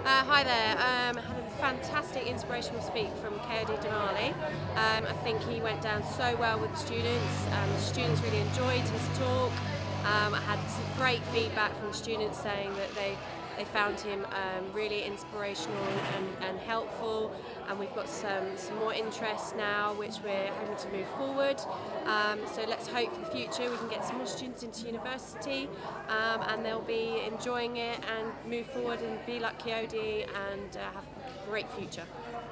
Hi there. Had a fantastic inspirational speak from KOD Damali. I think he went down so well with the students. The students really enjoyed his talk. I had some great feedback from the students saying that they found him really inspirational and helpful, and we've got some more interest now which we're hoping to move forward. So let's hope for the future we can get some more students into university and they'll be enjoying it and move forward and be like Coyote and have a great future.